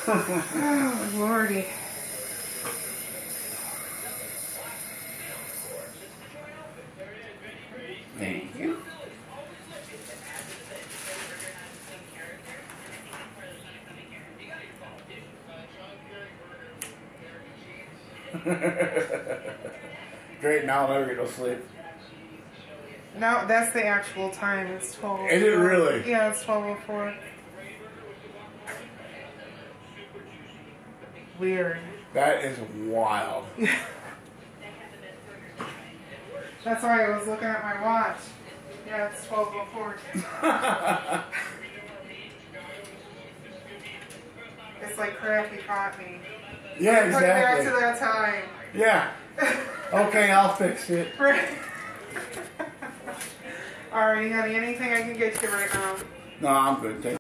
Oh, Lordy. Thank you. Great, now I'll never get no sleep. No, that's the actual time. It's 12:04. Is it really? Yeah, it's 12:04. Weird. That is wild. That's why I was looking at my watch. Yeah, it's 12:04. It's like crap, you caught me. Yeah, Put me back exactly. to that time. Yeah. Okay, I'll fix it. Alright, honey, anything I can get you right now? No, I'm good. Thank you.